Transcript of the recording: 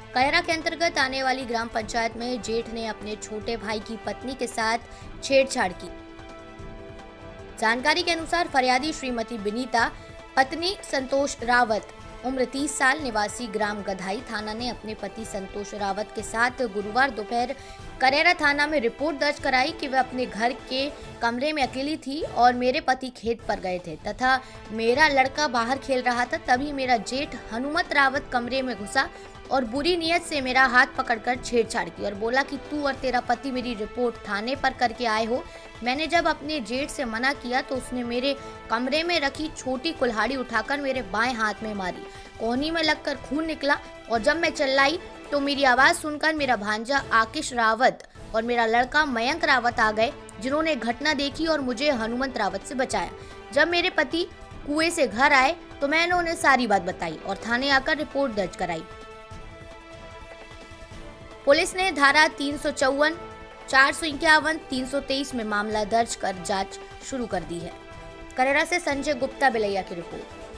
करेरा के अंतर्गत आने वाली ग्राम पंचायत में जेठ ने अपने छोटे भाई की पत्नी के साथ छेड़छाड़ की। जानकारी के अनुसार फरियादी श्रीमती बिनीता, पत्नी संतोष रावत, उम्र 30 साल, निवासी ग्राम गधाई थाना ने अपने पति संतोष रावत के साथ गुरुवार दोपहर करेरा थाना में रिपोर्ट दर्ज कराई कि वह अपने घर के कमरे में अकेली थी और मेरे पति खेत पर गए थे तथा मेरा लड़का बाहर खेल रहा था। तभी मेरा जेठ हनुमत रावत कमरे में घुसा और बुरी नीयत से मेरा हाथ पकड़कर छेड़छाड़ की और बोला कि तू और तेरा पति मेरी रिपोर्ट थाने पर करके आए हो। मैंने जब अपने जेठ से मना किया तो उसने मेरे कमरे में रखी छोटी कुल्हाड़ी उठाकर मेरे बाएं हाथ में मारी। कोहनी में लगकर खून निकला और जब मैं चिल्लाई तो मेरी आवाज सुनकर मेरा भांजा आकिश रावत और मेरा लड़का मयंक रावत आ गए, जिन्होंने घटना देखी और मुझे हनुमत रावत से बचाया। जब मेरे पति कुएं से घर आए तो मैंने उन्हें सारी बात बताई और थाने आकर रिपोर्ट दर्ज कराई। पुलिस ने धारा 354, 451, 323 में मामला दर्ज कर जांच शुरू कर दी है। करेरा से संजय गुप्ता बिलैया की रिपोर्ट।